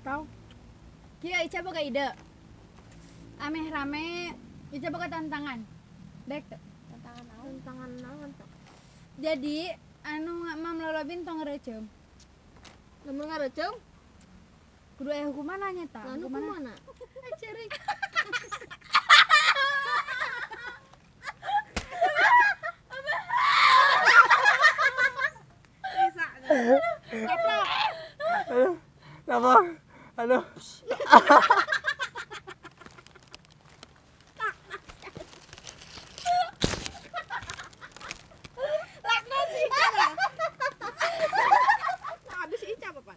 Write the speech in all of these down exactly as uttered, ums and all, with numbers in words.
tahu. Kia Ica boga ide. Ameh rame Ica boga tantangan. Dek tuh. Tantangan naon? Tantangan naon tuh? Jadi anu mam lolobin tong ngereceum. Lamun ngareceum? Kudu aya hukumanna nya ta? Anu kumaha? Cering. Aduh, kenapa? Aduh. Lakna si Ica lah. Ada si Ica apa, Pak?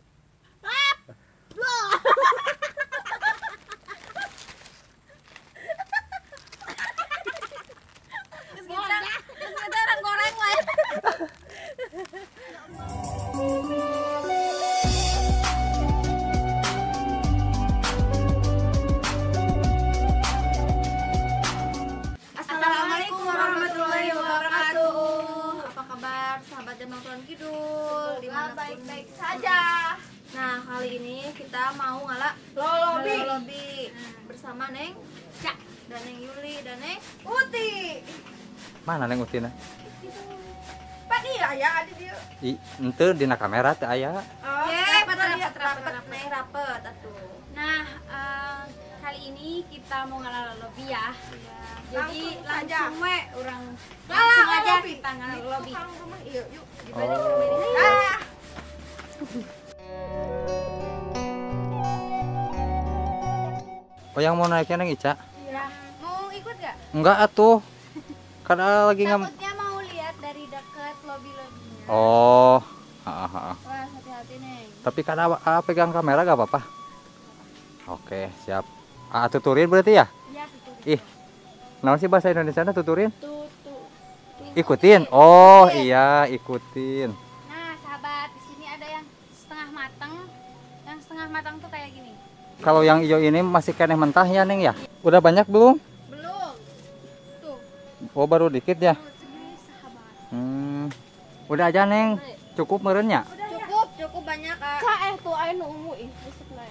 Kita orang goreng lah. Assalamualaikum warahmatullahi wabarakatuh. Apa kabar sahabat Demangkuran Kidul? Dimanapun baik-baik saja. Nah, kali ini kita mau ngalak lolobi, lolobi. Bersama Neng Cak dan Neng Yuli dan Neng Uti. Mana Neng Utina? Pak dia ya ada dia. I, ente dina kamera teh aya. Oh, rapet rapet rapet Neng rapet atuh. Nah, eh, kali ini kita mau ngalah lobby ya. Jadi Langsung saja. langsung we orang Ngalah langsung aja lobby. kita ngalah Di lobby. tukang rumah iya yuk. Dibanding Oh. rumah ini. Ah. Oh yang mau naiknya Neng Ica? Ya, mau ikut gak? Enggak atuh. Karena lagi ngam. Takutnya mau lihat dari dekat lobby-lobbynya. Oh. Heeh, heeh. Wah, hati-hati nih. Tapi karena A pegang kamera gak apa-apa. Oke, siap. A tuturin berarti ya? Ya, betul. Ih. Naon sih bahasa Indonesia tuturin? Tuh, tuh. Ikutin. Oh, iya, ikutin. Nah, sahabat, di sini ada yang setengah matang. Yang setengah matang tuh kayak gini. Kalau yang hijau ini masih kena mentah ya, Neng ya? Udah banyak belum? Belum. Tuh, Oh, baru dikit ya. tuh segini sahabat. Hmm. Udah aja, Neng. Cukup merenya. Cukup, cukup banyak, Kak. Ka eh tuh ayo nu ungu ih besok lah.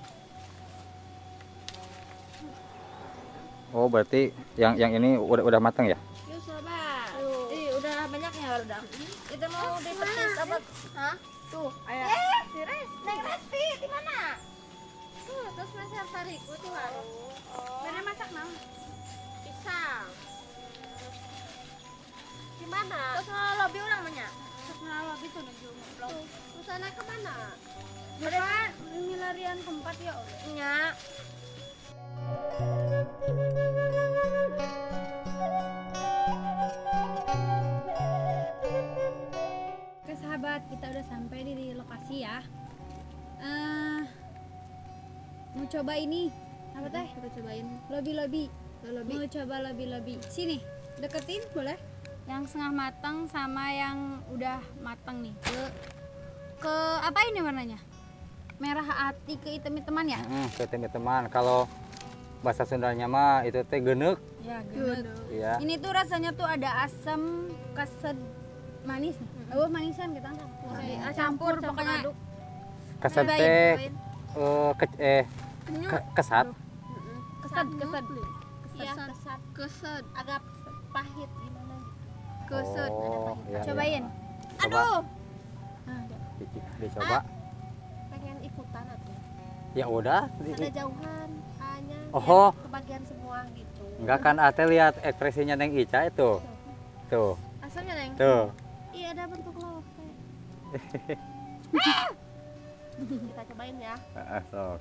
Oh, berarti yang yang ini udah udah matang ya? Yuk, sahabat. Ih, udah banyaknya udah. Kita mau dipetis apa? Hah? Tuh, ayah. Eh, si Res, Neng Resti di mana? Tuh, terus masih harus tarik. Oh, tuh. Bener masak naon? Pisang. Di mana? Terus mau lobby orang banyak. Setengah lobby tuh nuju ngobrol. Terus sana ke mana? Depan milarian tempat ya Allah. Nya. Oke sahabat, kita udah sampai di, di lokasi ya. Eh, mau coba ini apa teh? Kita cobain. Lobby lobby. Lobby. Mau coba lobby lobby. Sini, deketin boleh? Yang setengah matang sama yang udah matang nih. Ke ke apa ini warnanya? Merah hati ke hitam-hitaman ya? Hmm, ke teman-teman. Kalau bahasa Sundanya mah itu teh geneuk. Ya, genet. Iya. Ini tuh rasanya tuh ada asam, kesed, manis. Oh, manisan kita Oke, campur pokoknya. aduk. Keset Cobain, teh cobain. eh, ke- eh ke- kesat. Kesed, kesed. Iya, Kesed. kesat. Kesed. Agak pahit gimana gitu. Kesed. Oh, iya, Cobain. iya. Aduh. Di- di- dicoba. Pengen ikutan atuh. Ya udah. di- Ada di- jauhan A-nya. Oh. biar kebagian semua gitu. Enggak kan Ate lihat ekspresinya Neng Ica itu. Tuh, Asalnya, Neng. tuh. Iya, ada bentuk love. Kita cobain ya. Heeh, sok.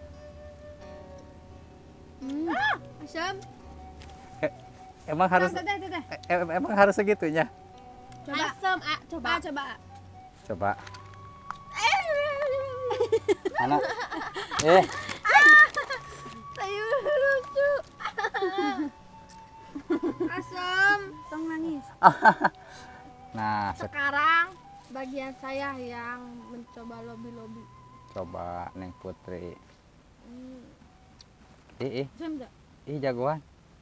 Hmm. Asam. Emang harus Teh, teh, teh, teh. eh, em- emang harus segitunya. Coba. Asam, A, coba. Ah, coba. Coba. Mana? Eh, Ayo lucu. Asam. Tong nangis. nah, se- Sekarang bagian saya yang mencoba lobby-lobby. coba Neng Putri. Hmm. Ih, ih, Jam enggak? ih jagoan.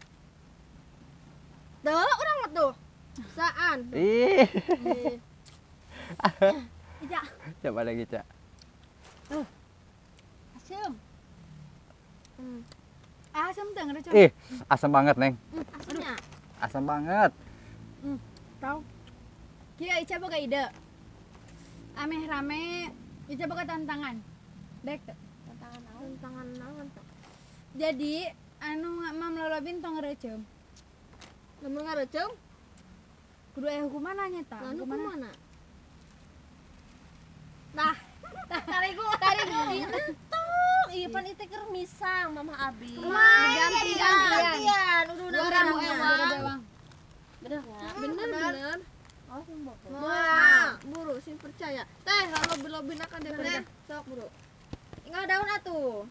Tuh, orang mah tuh. Saan. Ih. Ih. Ija. Coba lagi, Cak. ngerecem. Hmm. Asam teh ngerecem. Ih, asam banget, Neng. Asamnya. Asam banget. Tahu. Kia Ica boga ide. Ameh rame Ica boga tantangan. Dek teu. Tantangan naon? Tantangan naon tuh? Jadi anu mam lolobin tong ngerecem. Lamun ngarecem, Kudu aya hukumanna nya tah. lalu Hukumanna. kemana? Nah, tarigu, tarigu. Tuh, iya pan itu keur misang Mama Abi. Ganti gantian. gantian. Udah udah Dua ribu orangnya. ewang. Ewang. Bener enggak? Bener bener. Oh, sumpah. Wah, buru sih percaya. Teh, lalu lobi akan deh bener. Sok buru. Tinggal daun atuh.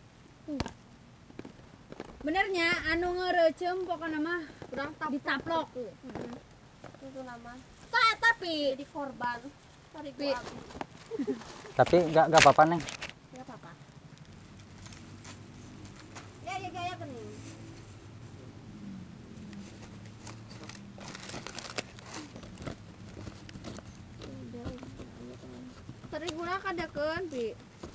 Benernya anu ngerecem pokoknya mah Kurang tap. ditaplok. Itu nama. Tak, tapi Jadi korban. Tarigu Pi. Abi. Tapi nggak nggak apa-apa, Neng. Ya apa-apa. ya ya gaya kening. Tarigu na kadakeun, Pi.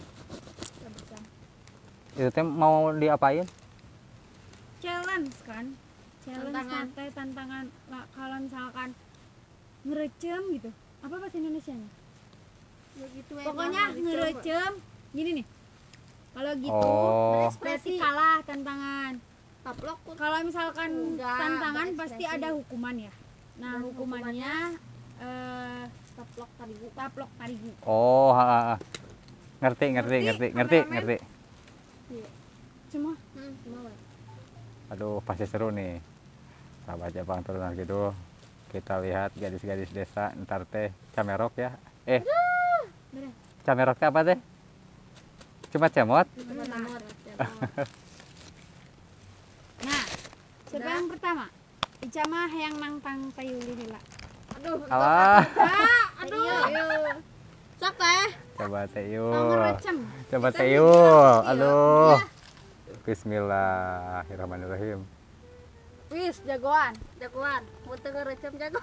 Itu teh mau diapain? Challenge kan? Challenge Tantangan. santai tantangan lah, kalau misalkan ngerecem gitu. Apa bahasa Indonesianya? Ya gitu ya. Pokoknya jangan ngerecem gini nih. Kalau gitu Oh, berarti kalah tantangan. dicoba. Taplok pun. Kalau misalkan Enggak, tantangan berekspresi. pasti ada hukuman ya. Nah, Dan hukumannya eh Taplok tarigu. taplok tarigu. oh, ha, ha, ha. Ngerti, ngerti, Ngerti, ngerti, ngerti, kameramen? ngerti. Cuma Hmm, mau. Aduh, pasti seru nih. Sahabat Jepang Turunan Kidul. Kita lihat gadis-gadis desa ntar teh camerok ya. Eh, bener. camerok teh apa teh? Cuma cemot? Coba tamot. Nah, siapa Udah. yang pertama? Ica mah yang nangtang tayuli heula. Aduh, Alah, aduh. Ayo. Sok teh. coba teh Tong yuk. ngerecem. Coba Kita teh nih, yuk. iya. Aduh. Bismillahirrahmanirrahim. Wis jagoan. Jagoan. Mun teu ngerecem jago.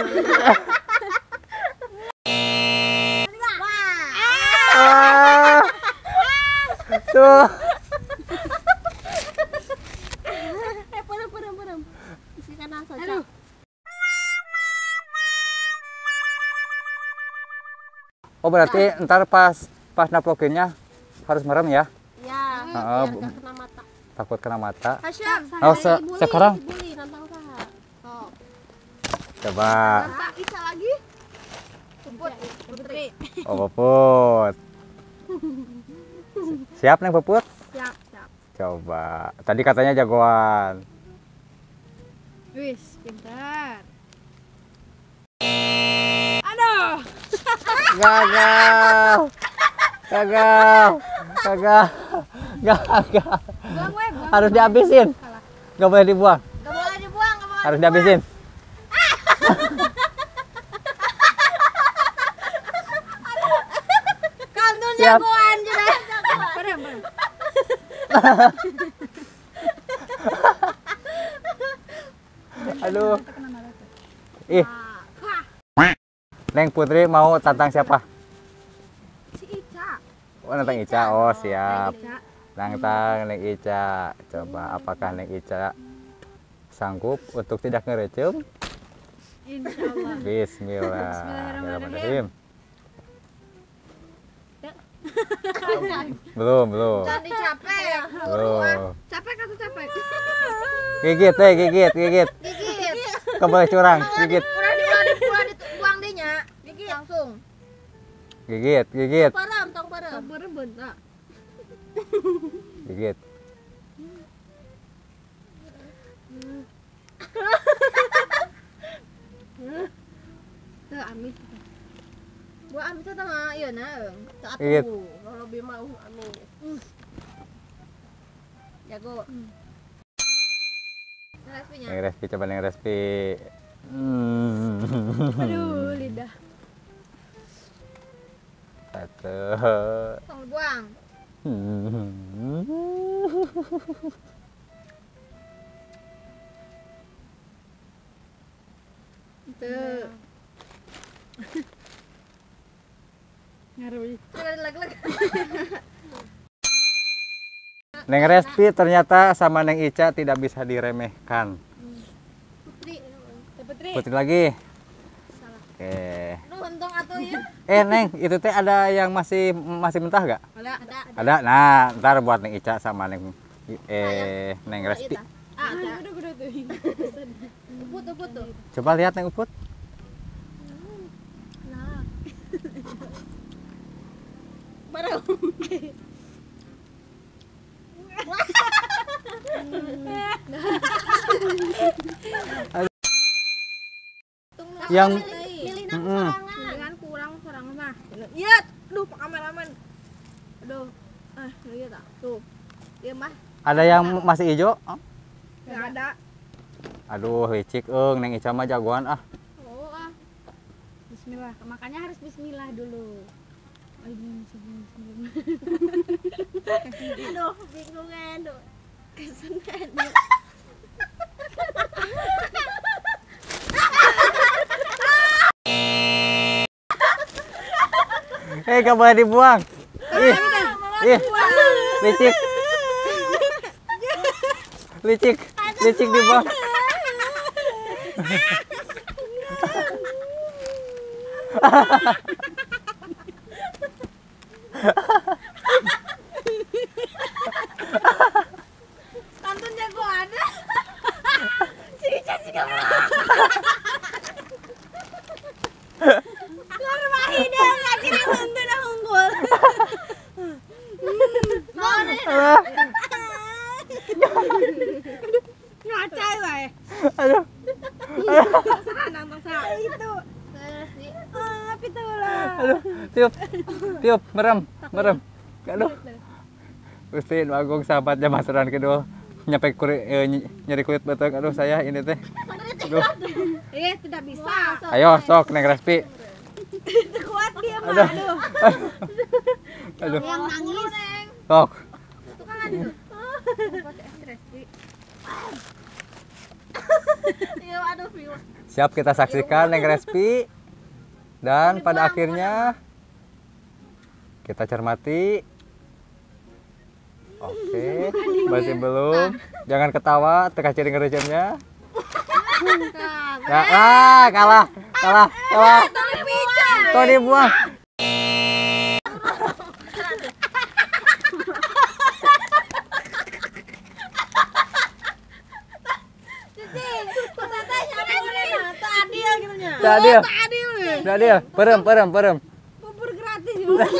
Ah. Tuh. Eh, perem perem perem. Isikan asa. Aduh. Oh, berarti ntar pas pas naplokinnya harus merem ya? Ya, Heeh, biar Bu. gak kena mata. Takut kena mata. Hasyam. Oh, se- sekarang Bully, nantang saha. Oh. coba. Nantang Ica lagi. Puput. Putri. Oh, Puput. Siap nih Puput? Siap, siap. Coba. Tadi katanya jagoan. Wis, pintar. Aduh. Gagal. Gagal. Gagal. Gagal. Buang we, buang. Harus dihabisin. Kalah. Gak boleh dibuang. Gak boleh dibuang, gak boleh. Harus dihabisin. Kantun Siap. jagoan sudah. Perem, perem. Aduh. Kena marah tuh. Ih. Neng Putri mau tantang siapa? Si Ica. Oh, nantang Ica. Oh, siap. Ica. Nantang Neng Ica. Coba apakah Neng Ica sanggup untuk tidak ngerecem? Insyaallah. Bismillahirrahmanirrahim. Belum, belum. Jadi capek. Belum. Capek atau capek? Gigit deh, gigit, gigit. Gigit. Gak boleh curang, gigit. Udah di udah di udah dibuang deh nya. Gigit langsung. Gigit, gigit, Perem, tong perem. Sabar bentar. gigit. Tuh amis. Gua amis teh tengah ieu na eung. Saat Gigit. tunggu. Kalau lebih mau amin. Jago. Respinya. Neng Respi, coba Neng Respi. Hmm. Aduh, lidah. Satu. Tong buang. Hmm. Tuh. Ngaruh. Lagi lagi. Neng Respi ternyata sama Neng Ica tidak bisa diremehkan. Putri. Teh Putri. Putri lagi. Oke. Lu untung atuh ya. Eh Neng, itu teh ada yang masih masih mentah gak? Ada. Ada. Ada. Nah, ntar buat Neng Ica sama Neng eh Neng Respi. Ah, ada. Udah tuh. Uput, uput tuh. Coba lihat Neng Uput. Nah. Baru. Yang milih Mm-mm. dengan kurang sorangan mah. Iya, aduh Pak kameramen. Aduh. Ah, lihat tak? Tuh. Iya mah. ada yang masih hijau? Enggak ada. Aduh, licik eung Neng Ica mah jagoan ah. Oh, ah. Bismillah. Makanya harus bismillah dulu. Oh, ini sebelum sebelum. Aduh, bingung aduh. Kesana. Eh, gak boleh dibuang. Ih, ih, licik. Licik, licik dibuang. Tantun jago ada. Si Ica juga Karmahida ngasih nonton dah unggul. Ngacai wae. Aduh, Sanang tong sa. Itu. Terus di Ah, pitulah. aduh, tiup, tiup, merem, merem. Aduh. Gusti Nu Agung sahabatnya Mas Ran Kidul nyampe kulit eh, ny- nyeri kulit betul. Aduh saya ini teh. Aduh. eh tidak bisa. Ayo sok Neng Respi. Kuat dia mah. Aduh. Aduh. Aduh. Yang nangis. Sok. Itu kan ada. Pakai stres di. Iya, aduh, view. Siap kita saksikan Neng Respi. Dan pada akhirnya kita cermati. Oke, masih belum. Jangan ketawa, teka ciri ngerejamnya. Ya, ah, kalah, kalah, kalah. Tuh dibuang. Adil gitu nya. Tidak adil, Adil. tidak adil. Perem, perem, perem. Bubur gratis.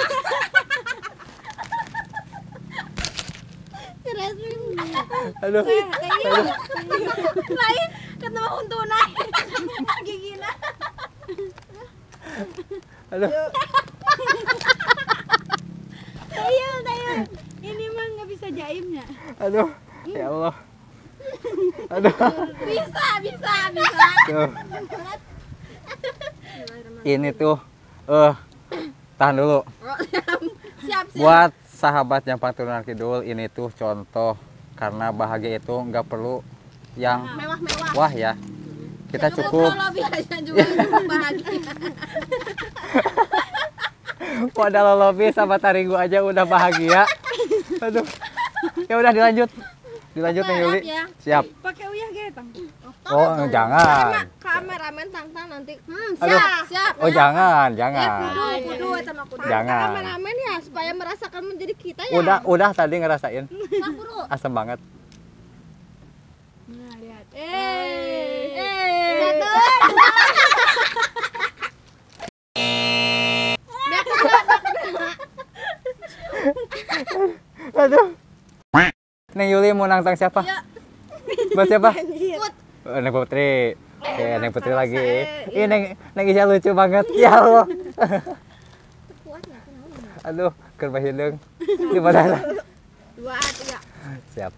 Aduh, aduh. Lain ketemu untuk naik. Gigina. Aduh. Tayul, tayul. Ini mah nggak bisa jaimnya. Aduh, ya Allah. Aduh. Bisa, bisa, bisa. Tuh. Ini tuh, eh, tahan dulu. Siap, siap. Buat sahabat yang Paturunan Kidul, ini tuh contoh karena bahagia itu nggak perlu yang Mewah-mewah. wah ya. Kita cukup Kalau biasa juga cukup bahagia. modal lobby sama Taringgu aja udah bahagia. Aduh. Ya udah dilanjut. Dilanjut nih Yuli. ya. Siap. Pakai uyah gitu. Oh, jangan. Kameramen tang-tang nanti. Hmm, Aduh. siap, siap. Oh, jangan, Eh, jangan. kudu, kudu eta mah kudu. Jangan. Kameramen ya supaya merasakan menjadi kita ya. Udah, udah tadi ngerasain. Nah, kudu. Asem banget. Nah, lihat. Eh. Eh. Satu. Aduh. Neng Yuli mau nantang siapa? Ya. Buat siapa? Put. Oh, Neng Putri. Oke, Neng Putri lagi. Ih, Neng Neng Isya lucu banget. Ya Allah. Kuat ya, kenapa? Aduh, keur bahideung. Di mana? Dua, tiga. Siap.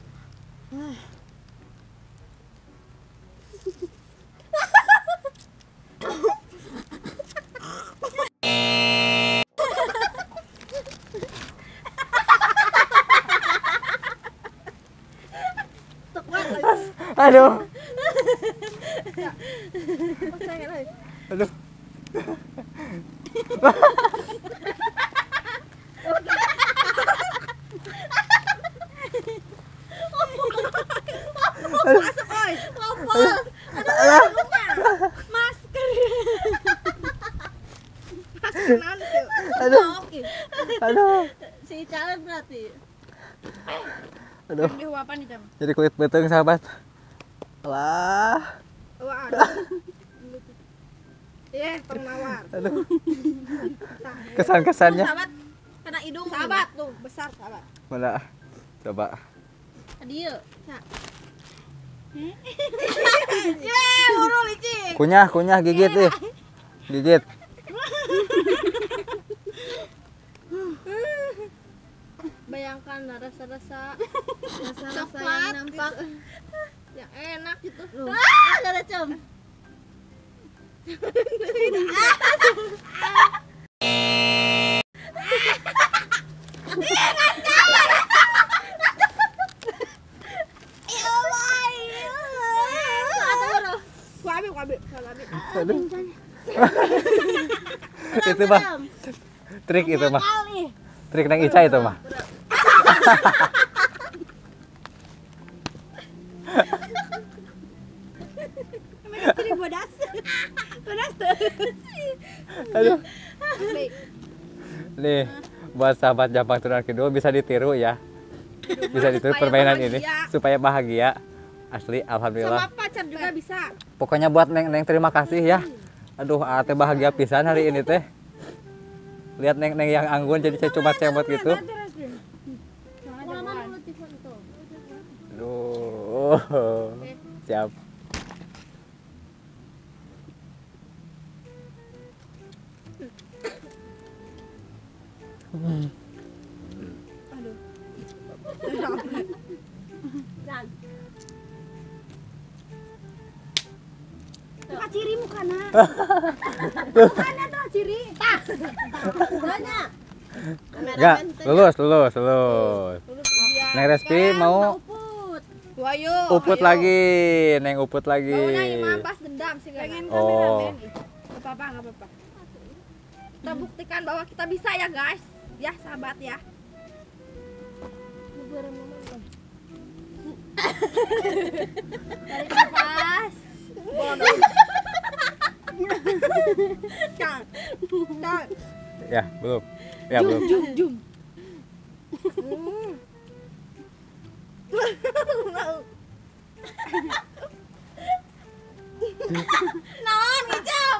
Aduh. Aduh. Masuk oi. Ngompol. Aduh, masker. Masker nanti. Aduh. Aduh. Si calon berarti. Aduh. Ambil uapan nih, Cam. Jadi kulit beteng sahabat. Wah. Wah, aduh. Eh, penawar. Aduh. Kesan-kesannya. Sahabat kena hidung. Sahabat tuh, besar sahabat. Mana? Coba. Adieu. Ye, buru licin. Kunyah, kunyah gigit ih. Gigit. Bayangkan rasa-rasa rasa-rasa Coklat yang nampak yang enak gitu. ah, ada com. Kuabi, kuabi, kuabi. Aduh. Itu mah trik itu mah. Trik nang Ica itu mah. Jadi bodas. Bodas. Aduh. Nih, buat sahabat Jampang Turunan Kidul bisa ditiru ya. Bisa ditiru Supaya permainan bahagia. ini supaya bahagia. Asli alhamdulillah. Sama pacar juga bisa. Pokoknya buat Neng Neng terima kasih ya. Aduh, ate bahagia pisan hari ini teh. Lihat Neng Neng yang anggun jadi saya cuma cemot gitu. Pengalaman mulut tifon itu. Aduh. Siap. Dan Muka ciri mukana. banyak. Enggak, lulus, lulus, lulus. Neng Respi mau Uput. Wayo. uput lagi, Neng uput lagi. Maunya imam pas dendam sih pengen Oh. Gak apa-apa, gak apa-apa. Kita buktikan bahwa kita bisa ya guys. Ya sahabat ya. Tarik nafas. Cang. Cang. Ya, belum. Ya, belum. Jum jum. Non ngecap.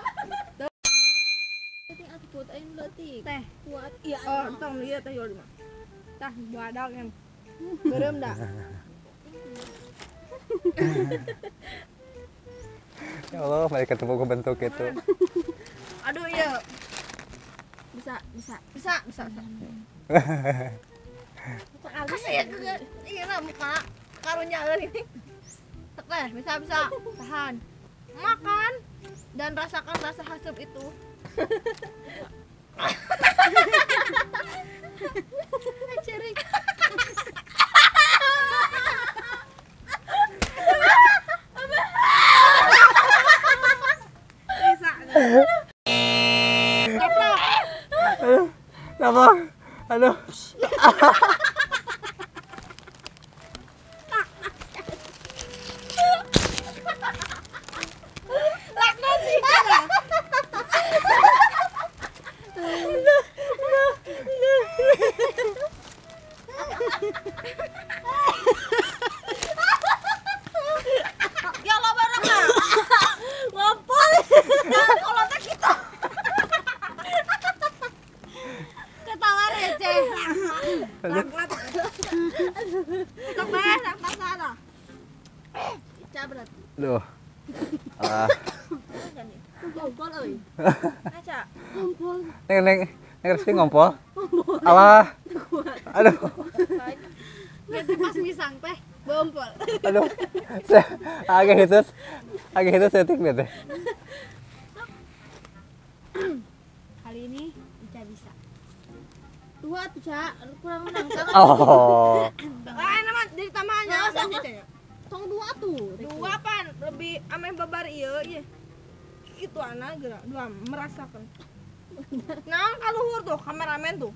Uput aing leutik. Teh. Kuat. Iya. Oh, entong lieu teh yul mah. Tah badak yang. Berem dah. Ya Allah, mereka ketemu gue bentuk itu. Aduh iya. Bisa, bisa, bisa, bisa, bisa. Kasih ya ke iya lah muka karunya ini. Teh, bisa, bisa. Tahan. Makan dan rasakan rasa hasub itu. Cering. Bisa. Kenapa? Aduh. Ya lo bareng lah. Ngompol. Kalau tak kita. Ketawa receh. Laklat. Tok deh, tak sana. Ica berarti. Duh. Ah, Ngompol euy. Aca. Ngompol. Neng Neng Neng Respi ngompol. Alah. Aduh. Ganti pas misang teh. Bompol. Aduh. Saya agak itu agak itu setik deh. Kali ini Ica bisa. Dua tuh, Ca. Kurang menang. Jangan Oh. Ah, nama jadi tambahannya. Nah, Sama sama. tong dua tuh. dua pan lebih ame babar ieu ieu. Itu anak gerak dua merasakan. Nah, kaluhur tuh kameramen tuh.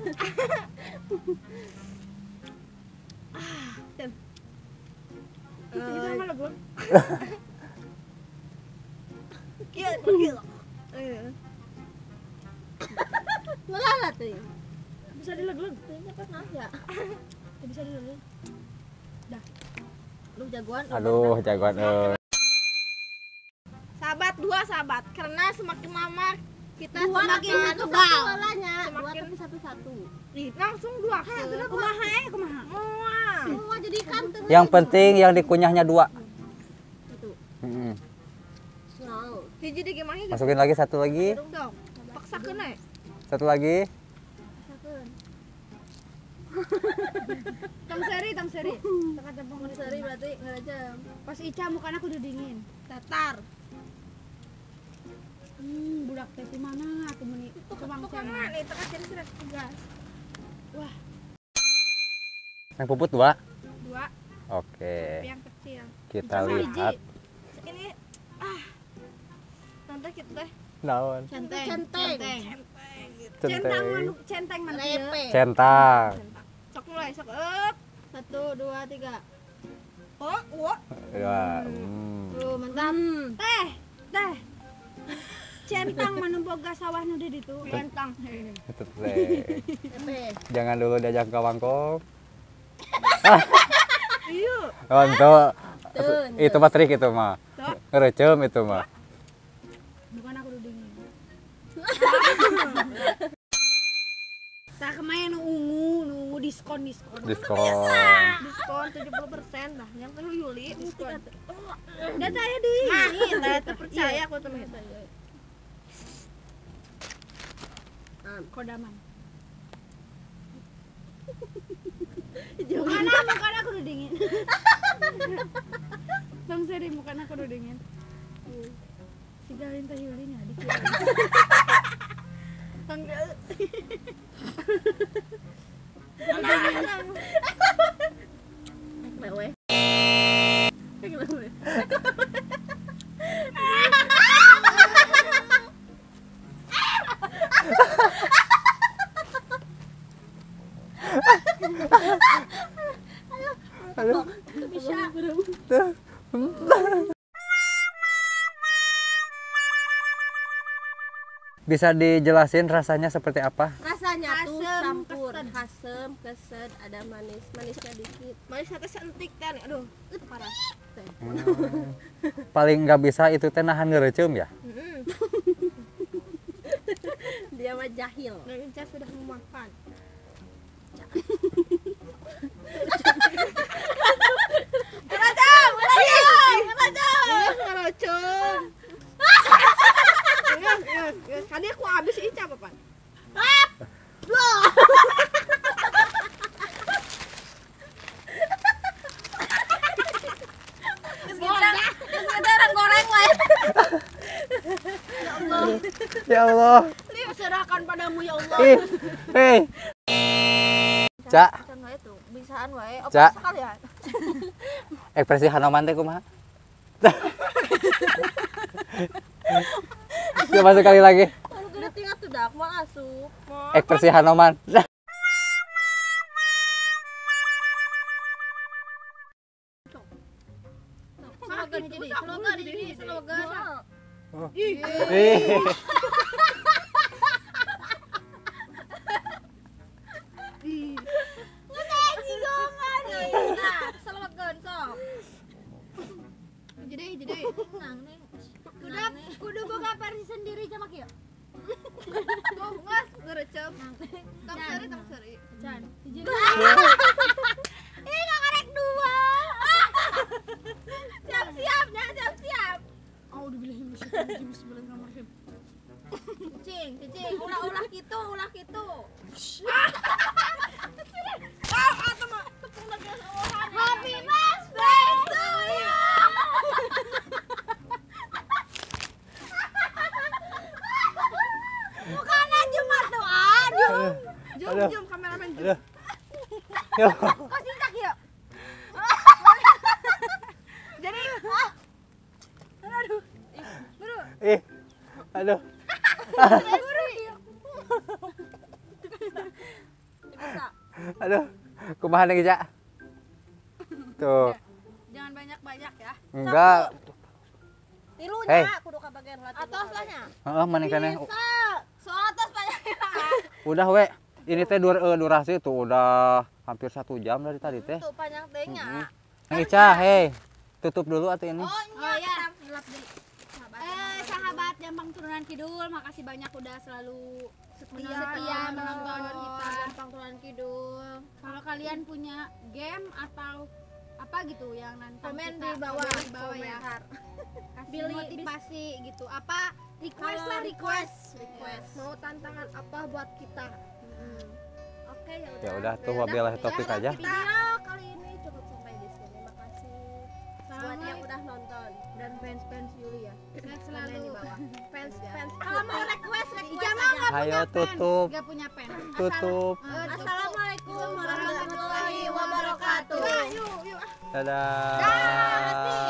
Ah, tuh. lag-lag. Kieu, kieu. Ngelalat tuh. Bisa dilag-lag. Kayaknya pernah ya. Bisa dilag-lag. Lu jagoan. lu Aduh, jagoan eh. Sahabat dua sahabat, karena semakin lama kita Dua semakin tapi satu satu bal. bolanya. Dua Semakin- tapi satu-satu. Ih, langsung dua ke. Kumaha eh kumaha? Muah. Semua jadi kantong. Yang penting yang dikunyahnya dua. Mm-mm. No. Hiji di gimana gitu. Masukin lagi satu lagi, Dong dong. Paksakeun we. satu lagi. Tang seri, tang seri. Tekan tempong seri berarti ngerajam. Pas Ica mukanya aku udah dingin. Datar. Hmm, budak teh di mana atuh meni tukang Tukang ceng. mana nih tekan jadi sudah tugas. Yang puput dua. Dua, Oke, tapi yang kecil. kita Sama lihat. Ini ah. Nanti kita teh Naon? centeng. Centeng. Centeng gitu. Centang Centeng. manu, centeng mana ieu? Repe. Centang. Sok mulai, sok up. Satu, dua, tiga. Oh, wah. Ya. Hmm. Tuh, mantap. Teh, teh. Centang manu boga sawah nu di ditu. Centang. Itu teh. Repe. Jangan dulu diajak ke Bangkok. Iya. Oh, itu, itu mah trik itu mah. Tuh. Ngerecem itu mah. Bukan aku udah dingin. Tah kemana nu ungu, nu ungu diskon diskon. Diskon. Diskon tujuh puluh persen lah. Yang ke Yuli diskon. Da teh deui. Nah, ini teh terpercaya aku temen. Kodaman. Mukana, mukana aku udah dingin. Tong seri mukana aku udah dingin. Si galin teh Yulinya dikira. Lewe. Bisa dijelasin rasanya seperti apa? Rasanya tuh Asem, campur kesed. asem, kesed, ada manis, manisnya dikit. Manis sate sentik kan. Aduh, itu parah. Hmm. Paling nggak bisa itu teh nahan ngerecem ya? Heeh. Dia mah jahil. Dan Inca sudah memakan. Kerajaan, kerajaan, kerajaan, kerajaan. Ingat, ingat, ingat. Tadi aku habis Ica apa, Pan? Sekarang goreng lah. Ya Allah. Serahkan padamu ya Allah. Ih, hei. Cak, Can wae tuh, bisaan wae. Apa Cak. sekalian? ekspresi Hanoman teh kumaha? Coba sekali lagi. Kalau gede tinggal tuh dak mau asup. Ekspresi Hanoman. Slogan jadi, slogan jadi, slogan. Ih. Nah, slogan sok. Jadi, jadi. Nang nih. Kudu kudu boga versi sendiri sama kieu. Tuh, ngas ngerecep. Tam seri, tam seri. Can. Hiji. Ih, nggak karek dua. Siap-siap, ya, siap-siap. Auzubillahi minasyaitonir bismillahirrahmanirrahim. Cicing, cicing, ulah-ulah gitu, ulah gitu. Ah, atau mah tepung lagi olahan. Happy birthday to you. Bukannya cuma doa, jum. Jum, Aduh. jum, kameramen jum. Aduh. Yo. Kok singkat ya? Jadi, ah. Aduh. Buru. Ih. Aduh. Buru. Aduh. Kumaha nih, Cak? Tuh. Jangan banyak baik banyak ya. Enggak. Tilunya Hei. kudu ka bagian latih. Atos lahnya. Heeh, maneh keneh. Soal atas banyak. Udah we. Ini teh dur eh, durasi tuh udah hampir satu jam dari tadi teh. Tuh panjang tehnya. Nang Ica, hei. Tutup dulu atuh ini. Oh, Oh iya. ya, gelap deh. Eh, sahabat Jampang Turunan Kidul, makasih banyak udah selalu setia, setia menonton kita. Gampang Turunan Kidul. Kalau kalian punya game atau apa gitu yang nanti Komen kita- di bawah, komen di bawah ya. komentar. Kasih Pilih- motivasi gitu. Apa request lah request. request. Mau tantangan apa buat kita? Oke, ya udah. Ya udah tuh wabillahi topik aja. Video kali ini cukup sampai di sini. Terima kasih buat yang udah nonton. Dan fans-fans Yuli ya. Sehat Komen selalu. di bawah. Fans fans. Kalau mau request, request Ija mah aja. nggak Ayo punya pen. tutup. Nggak punya pen. Tutup. Assalamualaikum warahmatullahi Warahmatullahi wabarakatuh. wabarakatuh. Dadah.